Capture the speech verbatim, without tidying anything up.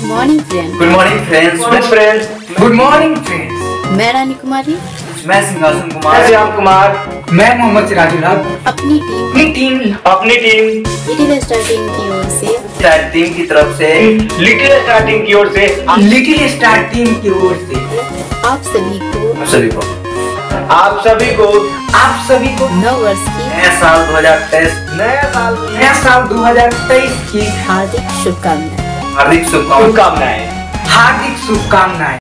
Good morning friend. Good morning friends. Good friends. Good morning friends. मैं रानी कुमारी। मैं सिंहासन कुमार। मैं श्याम कुमार। मैं मोहम्मद सिराजुल्लाह। अपनी टीम अपनी टीम अपनी टीम लिटिल स्टार टीम की ओर से स्टार टीम की तरफ से लिटिल स्टार टीम की ओर से लिटिल स्टार टीम की ओर से आप सभी को आप सभी को आप सभी को आप सभी को नव वर्ष की नया साल दो हज़ार तेईस नया साल नया साल दो हज़ार तेईस की हार्दिक शुभकामनाएं। हार्दिक शुभकामनाएं हार्दिक शुभकामनाएं।